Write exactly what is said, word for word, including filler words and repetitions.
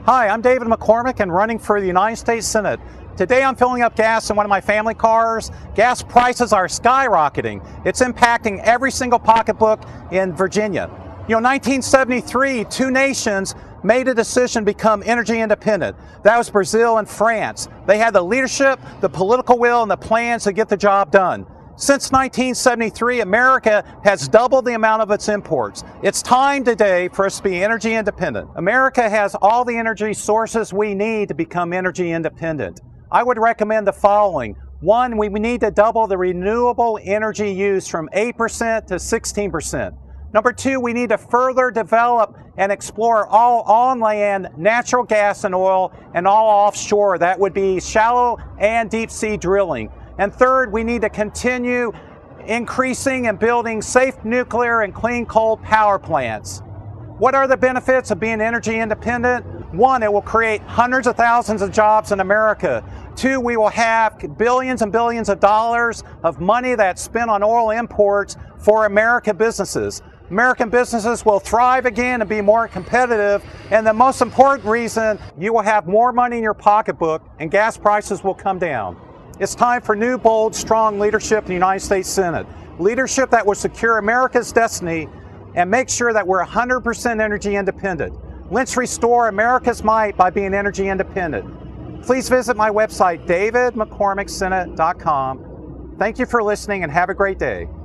Hi, I'm David McCormick and running for the United States Senate. Today I'm filling up gas in one of my family cars. Gas prices are skyrocketing. It's impacting every single pocketbook in Virginia. You know, nineteen seventy-three, two nations made a decision to become energy independent. That was Brazil and France. They had the leadership, the political will, and the plans to get the job done. Since nineteen seventy-three, America has doubled the amount of its imports. It's time today for us to be energy independent. America has all the energy sources we need to become energy independent. I would recommend the following. One, we need to double the renewable energy use from eight percent to sixteen percent. Number two, we need to further develop and explore all on-land natural gas and oil and all offshore. That would be shallow and deep sea drilling. And third, we need to continue increasing and building safe nuclear and clean coal power plants. What are the benefits of being energy independent? One, it will create hundreds of thousands of jobs in America. Two, we will have billions and billions of dollars of money that's spent on oil imports for American businesses. American businesses will thrive again and be more competitive. And the most important reason, you will have more money in your pocketbook and gas prices will come down. It's time for new, bold, strong leadership in the United States Senate. Leadership that will secure America's destiny and make sure that we're one hundred percent energy independent. Let's restore America's might by being energy independent. Please visit my website, david mccormick senate dot com. Thank you for listening and have a great day.